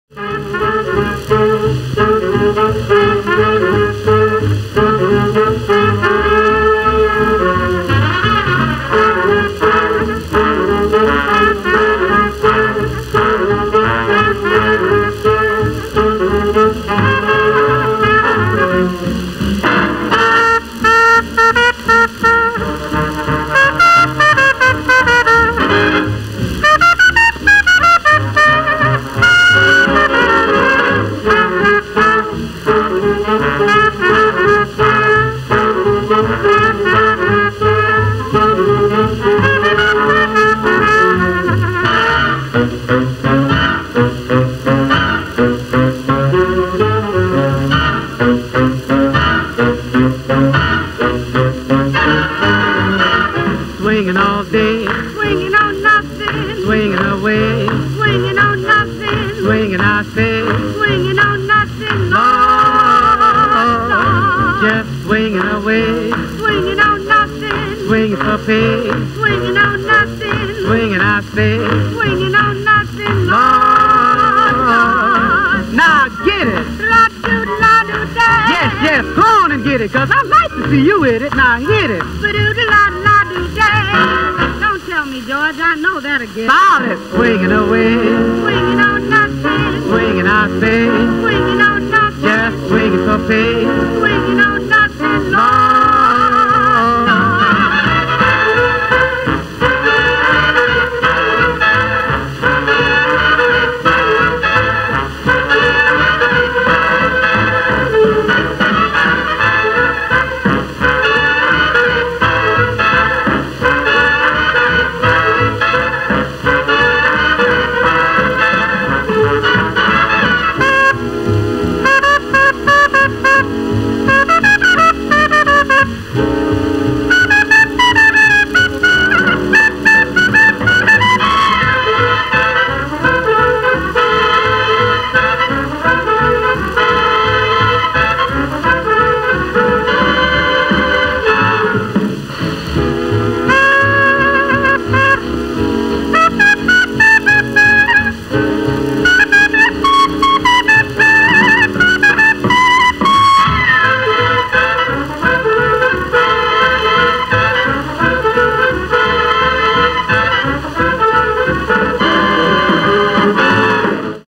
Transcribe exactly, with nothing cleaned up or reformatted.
Swinging all day, Swinging on nothing, swinging away, swinging on nothing, swinging I say, swinging on nothing, Lord, Lord, just swinging away, swinging on nothing, swinging for pay, swinging on nothing, swinging I say, swinging on nothing, Lord. Lord. Now get it. La-do-la-do-da. Yes, yes, go on and get it, cause I'd like to see you with it. Now hit it. Ba-do-da-la-la-do-da. Don't tell me, George, I know that again. Solid. Swinging away, Swinging on nothing, swinging I say, swinging on nothing, just swinging for pay,